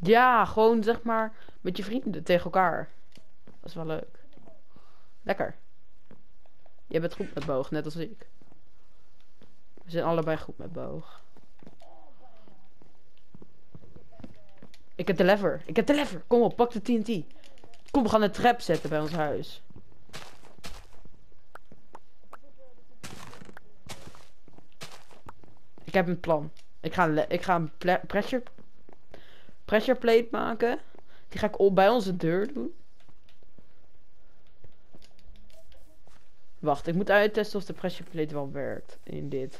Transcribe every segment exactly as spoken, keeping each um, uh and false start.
Ja, gewoon zeg maar met je vrienden tegen elkaar. Dat is wel leuk. Lekker. Jij bent goed met boog, net als ik. We zijn allebei goed met boog. Ik heb de lever. Ik heb de lever. Kom op, pak de T N T. Kom, we gaan een trap zetten bij ons huis. Ik heb een plan. Ik ga een, ik ga een pressure, pressure plate maken. Die ga ik op bij onze deur doen. Wacht, ik moet uittesten of de pressure plate wel werkt in dit.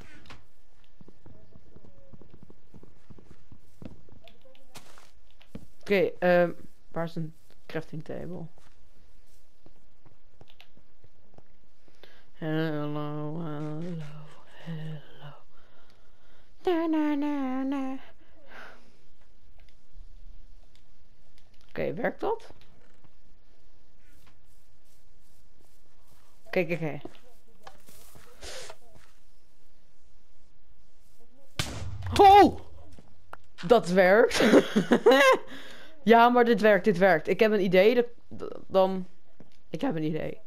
Oké, okay, um, waar is een crafting table? Hello, hello, hello. Na, na, na, na. Oké, okay, werkt dat? Kijk, kijk, kijk. Oh! Dat werkt. Ja, maar dit werkt, dit werkt. Ik heb een idee. Dat, dan... Ik heb een idee.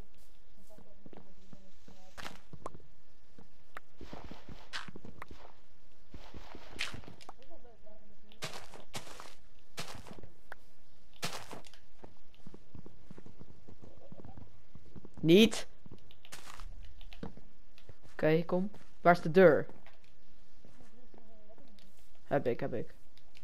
Niet. Oké, okay, kom. Waar is de deur? Heb ik, heb ik.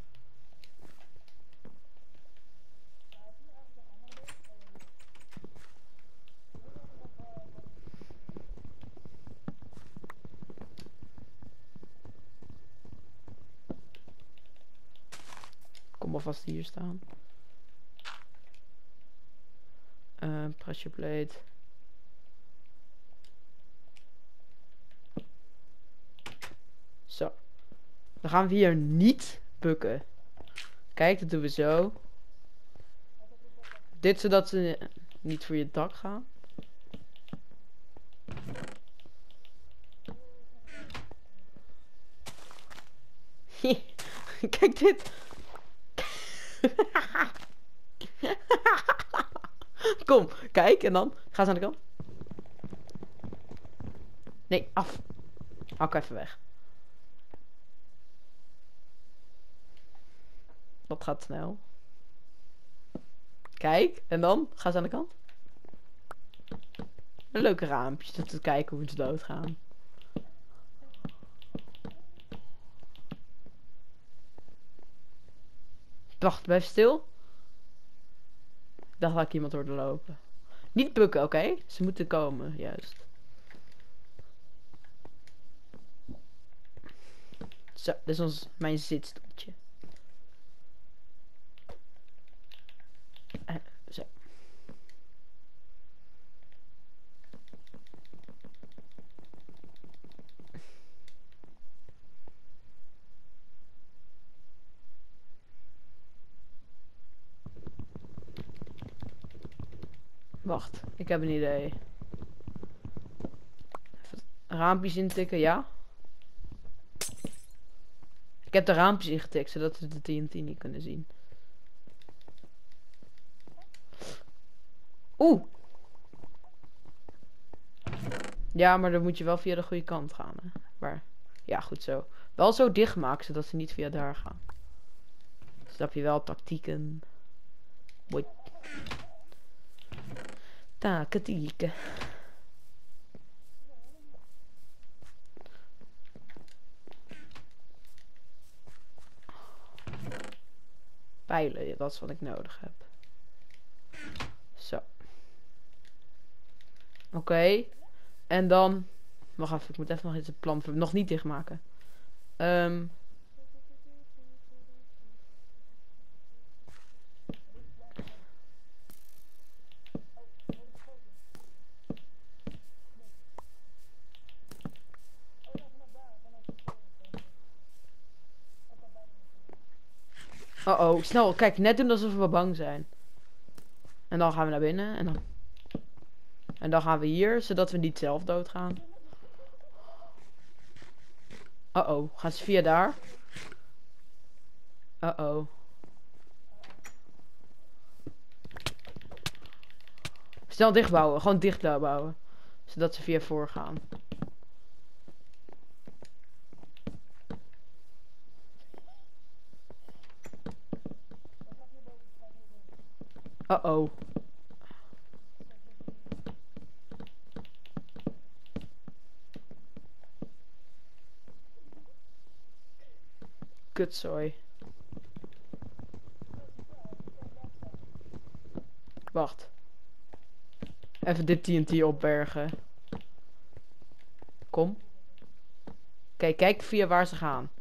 Kom alvast hier staan. Uh, pressure plate. Zo. Dan gaan we hier niet bukken. Kijk, dat doen we zo. Dit zodat ze niet voor je dak gaan. Kijk dit. Kom, kijk en dan ga ze aan de kant. Nee, af. Hou ik even weg. Dat gaat snel. Kijk, en dan gaan ze aan de kant. Een leuke raampjes om te kijken hoe ze doodgaan. Wacht, blijf stil. Ik dacht dat ik iemand hoorde lopen. Niet bukken, oké? Okay? Ze moeten komen, juist. Zo, dit is ons, mijn zitstoeltje. Uh, zo. Wacht, ik heb een idee. Even raampjes intikken, ja. Ik heb de raampjes ingetikt, zodat we de T N T niet kunnen zien. Oeh! Ja, maar dan moet je wel via de goede kant gaan, hè. Waar? Ja, goed zo. Wel zo dicht maken, zodat ze niet via daar gaan. Snap je wel, tactieken. Mooi. Tactieken. Pijlen, dat is wat ik nodig heb. Zo. Oké. Okay. En dan... Wacht even, ik moet even nog eens het plan nog niet dichtmaken. Um... Oh oh, snel, kijk, net doen alsof we bang zijn. En dan gaan we naar binnen en dan... En dan gaan we hier, zodat we niet zelf doodgaan. Uh oh, gaan ze via daar? Uh oh. Snel dichtbouwen. Gewoon dicht bouwen. Zodat ze via voor gaan. Uh-oh. Kutzooi. Wacht. Even dit T N T opbergen. Kom. Kijk, kijk via waar ze gaan.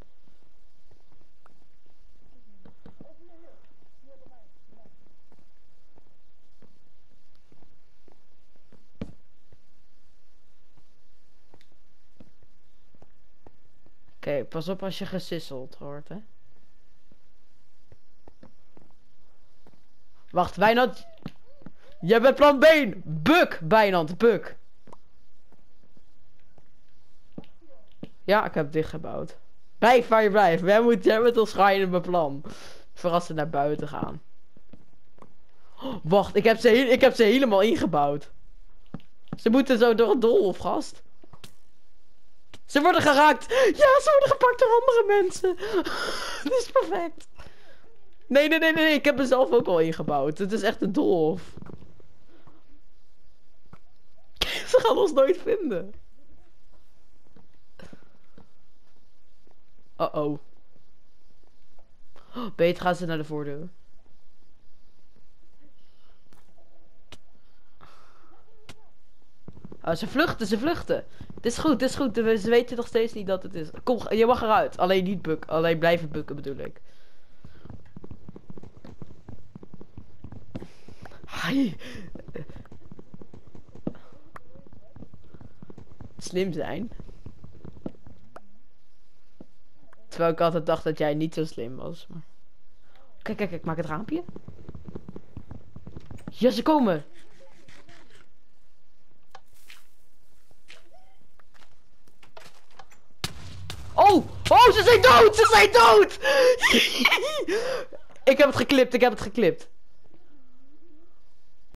Oké, okay, pas op als je gesisseld hoort, hè. Wacht, Wijnand. Jij bent plan B. Buk, Wijnand, buk. Ja, ik heb dichtgebouwd. Blijf waar je blijft. Jij moet, jij bent ons schaaien in mijn plan. Verrassen naar buiten gaan. Oh, wacht, ik heb, ze ik heb ze helemaal ingebouwd. Ze moeten zo door het doolhof, gast. Ze worden geraakt. Ja, ze worden gepakt door andere mensen. Dit is perfect. Nee, nee, nee, nee. Ik heb mezelf ook al ingebouwd. Het is echt een doolhof. Ze gaan ons nooit vinden. Uh-oh. Beter gaan ze naar de voordeur. Oh, ze vluchten, ze vluchten. Het is goed, het is goed. Ze weten nog steeds niet dat het is. Kom, je mag eruit. Alleen niet bukken. Alleen blijven bukken bedoel ik. Hai. Slim zijn. Terwijl ik altijd dacht dat jij niet zo slim was. Maar... Kijk, kijk, ik maak het raampje. Ja, ze komen. Oh! Oh, ze zijn dood! Ze zijn dood! Ik heb het geklipt, ik heb het geklipt.